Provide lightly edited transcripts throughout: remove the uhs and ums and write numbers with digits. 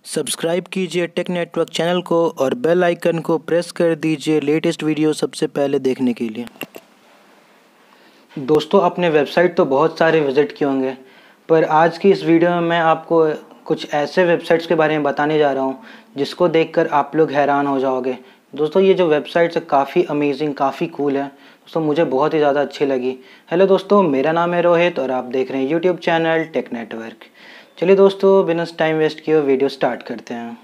Subscribe कीजिए tech network channel को और बेल आइकन को प्रेस कर दीजिए लेटेस्ट वीडियो सबसे पहले देखने के लिए। दोस्तों, अपने वेबसाइट तो बहुत सारे विज़िट किए होंगे, पर आज की इस वीडियो में मैं आपको कुछ ऐसे वेबसाइट्स के बारे में बताने जा रहा हूं जिसको देखकर आप लोग हैरान हो जाओगे। दोस्तों, ये जो वेबसाइट्स है काफ़ी अमेजिंग, काफ़ी कूल है दोस्तों, मुझे बहुत ही ज़्यादा अच्छी लगी। हेलो दोस्तों, मेरा नाम है रोहित और आप देख रहे हैं यूट्यूब चैनल टेक नेटवर्क। चलिए दोस्तों, बिना टाइम वेस्ट किए वीडियो स्टार्ट करते हैं।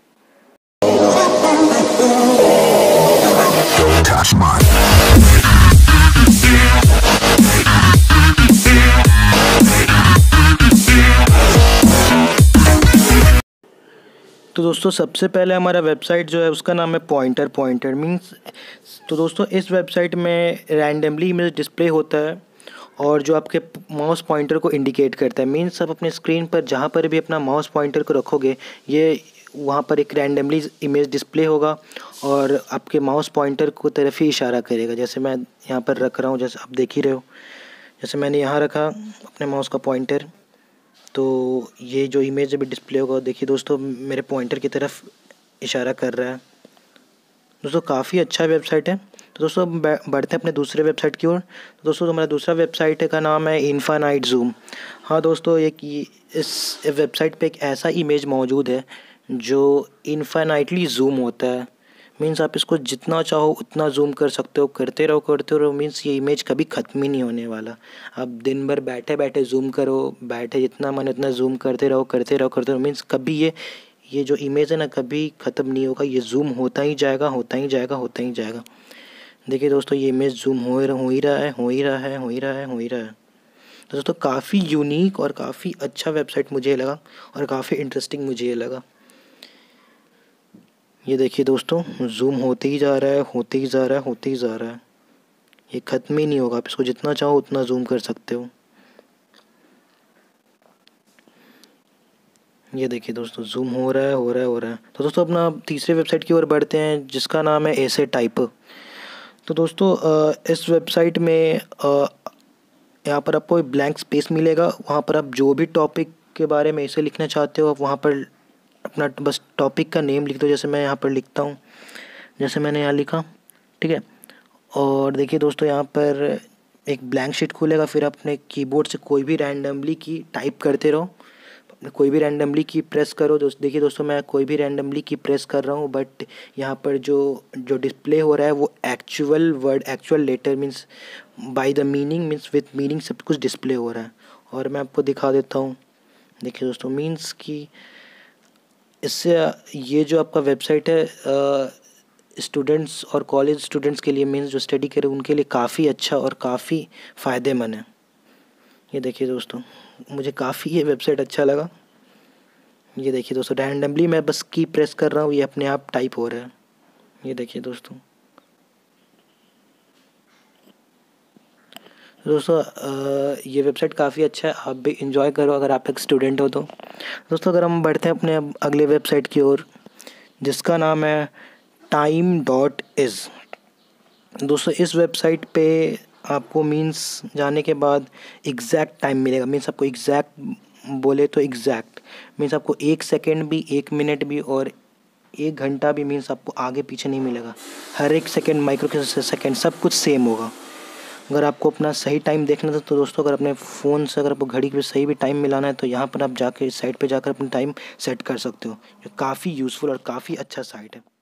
तो दोस्तों, सबसे पहले हमारा वेबसाइट जो है उसका नाम है पॉइंटर मीन्स। तो दोस्तों, इस वेबसाइट में रैंडमली इमेज डिस्प्ले होता है और जो आपके माउस पॉइंटर को इंडिकेट करता है। मीन्स आप अपने स्क्रीन पर जहाँ पर भी अपना माउस पॉइंटर को रखोगे, ये वहाँ पर एक रैंडमली इमेज डिस्प्ले होगा और आपके माउस पॉइंटर को तरफ ही इशारा करेगा। जैसे मैं यहाँ पर रख रहा हूँ, जैसे आप देख ही रहे हो, जैसे मैंने यहाँ रखा अपने माउस का पॉइंटर, तो ये जो इमेज अभी डिस्प्ले होगा, देखिए दोस्तों मेरे पॉइंटर की तरफ इशारा कर रहा है। दोस्तों, काफ़ी अच्छा वेबसाइट है। तो दोस्तों, बढ़ते हैं अपने दूसरे वेबसाइट की ओर। तो दोस्तों, हमारा दूसरा वेबसाइट का नाम है इन्फानाइट जूम। हाँ दोस्तों, इस वेबसाइट पे एक ऐसा इमेज मौजूद है जो इन्फानाइटली जूम होता है। मीन्स आप इसको जितना चाहो उतना जूम कर सकते हो, करते रहो। मीन्स ये इमेज कभी ख़त्म ही नहीं होने वाला। आप दिन भर बैठे बैठे जूम करो, बैठे जितना मन उतना जूम करते रहो। मीन्स कभी ये जो इमेज है ना, कभी ख़त्म नहीं होगा। ये जूम होता ही जाएगा। देखिए दोस्तों, ये इमेज जूम हो ही रहा है। तो दोस्तों, काफ़ी यूनिक और काफ़ी अच्छा वेबसाइट मुझे लगा और काफ़ी इंटरेस्टिंग मुझे ये लगा। ये देखिए दोस्तों, जूम होते ही जा रहा है। ये ख़त्म ही नहीं होगा। आप इसको जितना चाहो उतना जूम कर सकते हो। ये देखिए दोस्तों, जूम हो रहा है। तो दोस्तों, अपना तीसरे वेबसाइट की ओर बढ़ते हैं जिसका नाम है ऐसे टाइप। तो दोस्तों, इस वेबसाइट में यहाँ पर आपको ब्लैंक स्पेस मिलेगा। वहाँ पर आप जो भी टॉपिक के बारे में ऐसे लिखना चाहते हो, आप वहाँ पर अपना बस टॉपिक का नेम लिख दो। जैसे मैं यहाँ पर लिखता हूँ, जैसे मैंने यहाँ लिखा, ठीक है। और देखिए दोस्तों, यहाँ पर एक ब्लैंक शीट खुलेगा, फिर अपने कीबोर्ड से कोई भी रैंडमली की टाइप करते रहो, कोई भी रैंडमली की प्रेस करो। देखिए दोस्तों, मैं कोई भी रैंडमली की प्रेस कर रहा हूँ, बट यहाँ पर जो डिस्प्ले हो रहा है वो actual word, actual letter means by the meaning, means with meaning सब कुछ डिस्प्ले हो रहा है। और मैं आपको दिखा देता हूँ। देखिए दोस्तों, मीन्स कि इससे ये जो आपका वेबसाइट है स्टूडेंट्स और कॉलेज स्टूडेंट्स के लिए, मीन्स जो स्टडी करें उनके लिए काफ़ी अच्छा और काफ़ी फ़ायदेमंद है। ये देखिए दोस्तों, मुझे काफ़ी ये वेबसाइट अच्छा लगा। ये देखिए दोस्तों, रैंडमली मैं बस की प्रेस कर रहा हूँ, ये अपने आप टाइप हो रहा है। ये देखिए दोस्तों, ये वेबसाइट काफ़ी अच्छा है, आप भी इंजॉय करो अगर आप एक स्टूडेंट हो तो। दोस्तों, अगर हम बढ़ते हैं अपने अगले वेबसाइट की ओर जिसका नाम है time.is। दोस्तों, इस वेबसाइट पे आपको मीन्स जाने के बाद एग्जैक्ट टाइम मिलेगा। मीन्स आपको एग्जैक्ट बोले तो एग्जैक्ट मीन्स आपको 1 सेकेंड भी, 1 मिनट भी और 1 घंटा भी मीन्स आपको आगे पीछे नहीं मिलेगा। हर एक सेकेंड, माइक्रो सेकेंड सब कुछ सेम होगा। अगर आपको अपना सही टाइम देखना था तो दोस्तों, अगर अपने फ़ोन से अगर आपको घड़ी पे सही भी टाइम मिलाना है तो यहाँ पर आप जाके इस साइट पे जाकर अपना टाइम सेट कर सकते हो, जो काफ़ी यूज़फुल और काफ़ी अच्छा साइट है।